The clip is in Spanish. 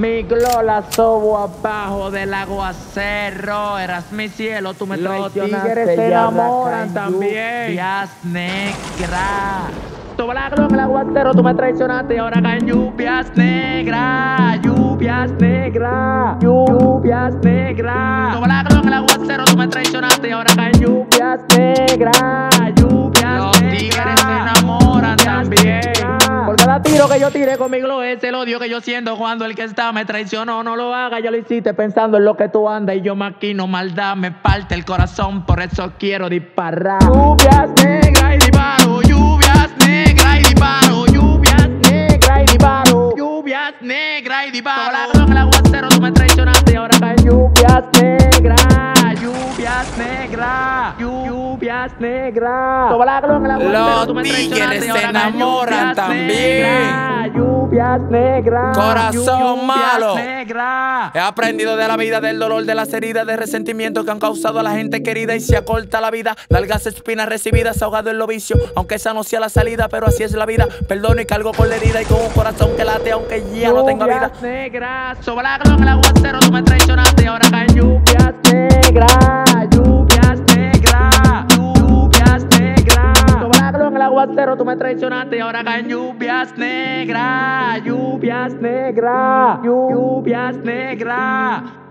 Mi glola sobo abajo del aguacero. Eras mi cielo, tú me traicionaste. Los tigres se enamoran también. Lluvias negras. Sobo la glola en el aguacero, tú me traicionaste y ahora caen lluvias negras. Lluvias negras. Lluvias negras. Sobo la glola en el aguacero, tú me traicionaste y ahora caen lluvias negras. Lluvias negras. Los tigres se enamoran también. Por cada tiro que yo tire con mi glow es el odio que yo siento cuando el que está me traicionó. No lo haga, ya lo hiciste pensando en lo que tú andas y yo maquino maldad, me parte el corazón, por eso quiero disparar. Lluvias negras y disparo, lluvias negras y disparo, lluvias negras y disparo, lluvias negras y disparo. Con el aguacero tú me traicionaste y ahora caen lluvias negras, lluvias negras, lluvias negras. Los tigres se enamoran también. Lluvias negras. Corazón malo. Negra. He aprendido de la vida, del dolor, de las heridas, de resentimiento que han causado a la gente querida y se acorta la vida. Largas espinas recibidas, ahogado en lo vicio, aunque esa no sea la salida, pero así es la vida. Perdono y cargo por la herida y con un corazón que late aunque ya no tenga vida. Lluvias negras. Sobre la gloria en el aguacero tú me traicionaste y ahora caen lluvias negras. Lluvias negras. Lluvias negras. Sobre la gloria en el aguacero tú me traicionaste y ahora caen lluvias negras. Lluvias negras. Lluvias negras.